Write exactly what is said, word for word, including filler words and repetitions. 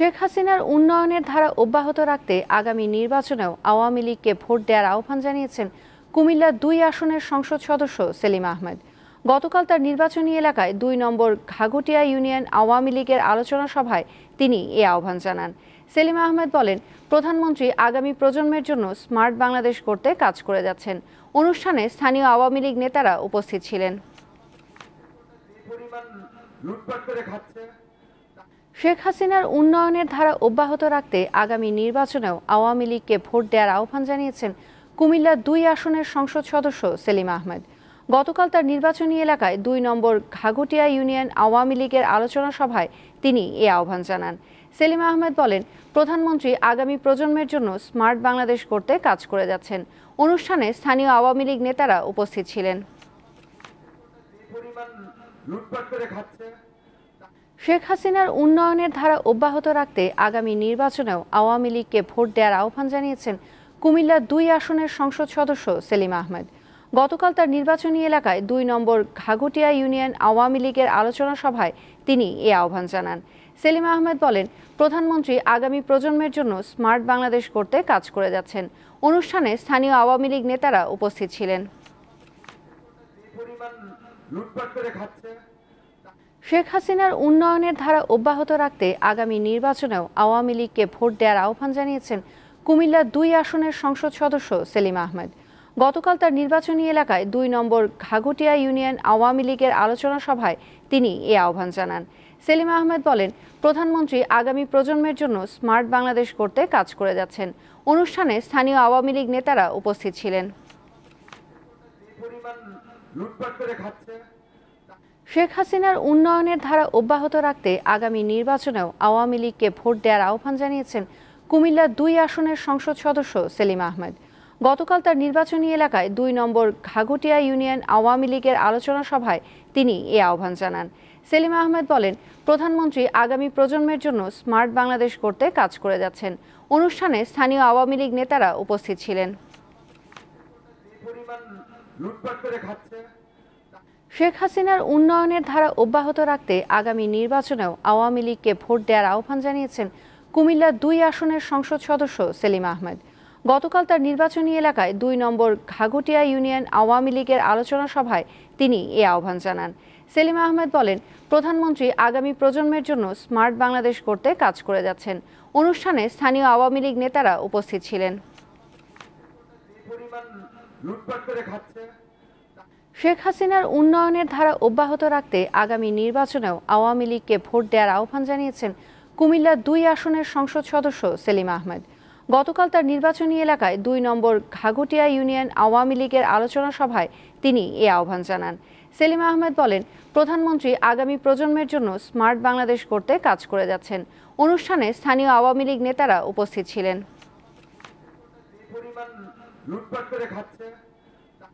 শেখ হাসিনার উন্নয়নের ধারা অব্যাহত রাখতে আগামী নির্বাচনেও আওয়ামী লীগকে ভোট দেওয়ার আহ্বান জানিয়েছেন কুমিল্লা দুই আসনের সংসদ সদস্য সেলিম আহমেদ। গতকাল তার নির্বাচনী এলাকায় দুই নম্বর ঘাঘটিয়া ইউনিয়ন আওয়ামী লীগের আলোচনা সভায় তিনি এ আহ্বান জানান। সেলিম আহমেদ বলেন, প্রধানমন্ত্রী আগামী প্রজন্মের জন্য স্মার্ট বাংলাদেশ করতে কাজ করে যাচ্ছেন। অনুষ্ঠানে স্থানীয় আওয়ামী লীগ নেতারা উপস্থিত ছিলেন। শেখ হাসিনার উন্নয়নের ধারা অব্যাহত রাখতে আগামী নির্বাচনেও আওয়ামী লীগকে ভোট দেওয়ার আহ্বান জানিয়েছেন কুমিল্লা দুই আসনের সংসদ সদস্য সেলিম আহমেদ। গতকাল তার নির্বাচনী এলাকায় দুই নম্বর ঘাঘটিয়া ইউনিয়ন আওয়ামী লীগের আলোচনা সভায় তিনি এ আহ্বান জানান। সেলিম আহমেদ বলেন, প্রধানমন্ত্রী আগামী প্রজন্মের জন্য স্মার্ট বাংলাদেশ করতে কাজ করে যাচ্ছেন। অনুষ্ঠানে স্থানীয় আওয়ামী লীগ নেতারা উপস্থিত ছিলেন। শেখ হাসিনার উন্নয়নের ধারা অব্যাহত রাখতে আগামী নির্বাচনেও আওয়ামী লীগকে ভোট দেওয়ার আহ্বান জানিয়েছেন কুমিল্লা দুই আসনের সংসদ সদস্য সেলিম আহমেদ। গতকাল তার নির্বাচনী এলাকায় দুই নম্বর ঘাঘটিয়া ইউনিয়ন আওয়ামী লীগের আলোচনা সভায় তিনি এ আহ্বান জানান। সেলিম আহমেদ বলেন, প্রধানমন্ত্রী আগামী প্রজন্মের জন্য স্মার্ট বাংলাদেশ করতে কাজ করে যাচ্ছেন। অনুষ্ঠানে স্থানীয় আওয়ামী লীগ নেতারা উপস্থিত ছিলেন। শেখ হাসিনার উন্নয়নের ধারা অব্যাহত রাখতে আগামী নির্বাচনেও আওয়ামী লীগকে ভোট দেওয়ার আহ্বান জানিয়েছেন কুমিল্লা দুই আসনের সংসদ সদস্য সেলিম আহমেদ। গতকাল তার নির্বাচনী এলাকায় দুই নম্বর ঘাঘটিয়া ইউনিয়ন আওয়ামী লীগের আলোচনা সভায় তিনি এ আহ্বান জানান। সেলিম আহমেদ বলেন, প্রধানমন্ত্রী আগামী প্রজন্মের জন্য স্মার্ট বাংলাদেশ করতে কাজ করে যাচ্ছেন। অনুষ্ঠানে স্থানীয় আওয়ামী লীগ নেতারা উপস্থিত ছিলেন। শেখ হাসিনার উন্নয়নের ধারা অব্যাহত রাখতে আগামী নির্বাচনেও আওয়ামী লীগকে ভোট দেওয়ার আহ্বান জানিয়েছেন কুমিল্লা দুই আসনের সংসদ সদস্য সেলিম আহমেদ। গতকাল তার নির্বাচনী এলাকায় দুই নম্বর ঘাঘটিয়া ইউনিয়ন আওয়ামী লীগের আলোচনা সভায় তিনি এ আহ্বান জানান। সেলিম আহমেদ বলেন, প্রধানমন্ত্রী আগামী প্রজন্মের জন্য স্মার্ট বাংলাদেশ করতে কাজ করে যাচ্ছেন। অনুষ্ঠানে স্থানীয় আওয়ামী লীগ নেতারা উপস্থিত ছিলেন। শেখ হাসিনার উন্নয়নের ধারা অব্যাহত রাখতে আগামী নির্বাচনেও আওয়ামী লীগকে ভোট দেওয়ার আহ্বান জানিয়েছেন কুমিল্লা দুই আসনের সংসদ সদস্য সেলিম আহমেদ। গতকাল তার নির্বাচনী এলাকায় দুই নম্বর ঘাঘটিয়া ইউনিয়ন আওয়ামী লীগের আলোচনা সভায় তিনি এ আহ্বান জানান। সেলিম আহমেদ বলেন, প্রধানমন্ত্রী আগামী প্রজন্মের জন্য স্মার্ট বাংলাদেশ করতে কাজ করে যাচ্ছেন। অনুষ্ঠানে স্থানীয় আওয়ামী লীগ নেতারা উপস্থিত ছিলেন। শেখ হাসিনার উন্নয়নের ধারা অব্যাহত রাখতে আগামী নির্বাচনেও আওয়ামী লীগকে ভোট দেওয়ার আহ্বান জানিয়েছেন কুমিল্লা দুই আসনের সংসদ সদস্য সেলিম আহমেদ। গতকাল তার নির্বাচনী এলাকায় দুই নম্বর ঘাঘটিয়া ইউনিয়ন আওয়ামী লীগের আলোচনা সভায় তিনি এ আহ্বান জানান। সেলিম আহমেদ বলেন, প্রধানমন্ত্রী আগামী প্রজন্মের জন্য স্মার্ট বাংলাদেশ করতে কাজ করে যাচ্ছেন। অনুষ্ঠানে স্থানীয় আওয়ামী লীগ নেতারা উপস্থিত ছিলেন।